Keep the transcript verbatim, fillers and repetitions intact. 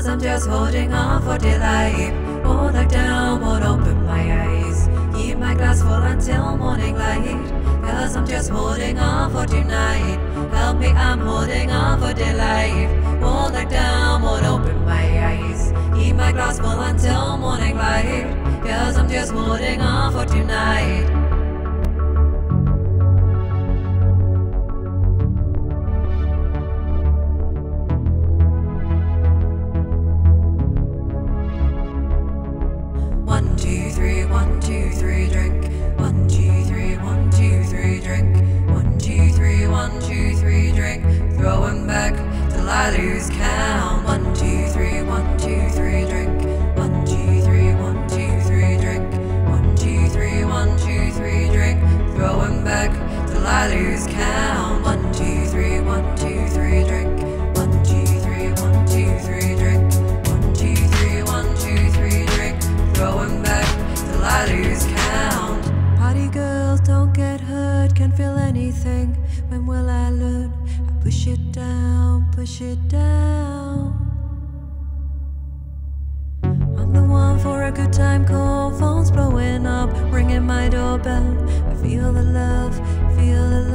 Cause I'm just holding on for dear life. Won't look down, won't open my eyes. Keep my glass full until morning light. Cause I'm just holding on for tonight. Help me, I'm holding on for dear life. Won't look down, won't open my eyes. Keep my glass full until morning light. Cause I'm just holding on for tonight. One, two, three, one, two, three, drink. One, two, three, one, two, three, drink. One, two, three, one, two, three, drink. Throwing back till I lose count. One, two, three, one, two, three, drink. One, two, three, one, two, three, drink. One, two, three, one, two, three, drink. Throwing back till I lose count. One, two, three, one, two, three, drink. One, two, three, one, two, three, drink. One, two, three, one, two, three, drink. Throwing back till I lose count. Party girls don't get hurt, can't feel anything. When will I learn? I push it down, push it down. I'm the one for a good time call. Phone's blowing up, ringing my doorbell. I feel the love, feel the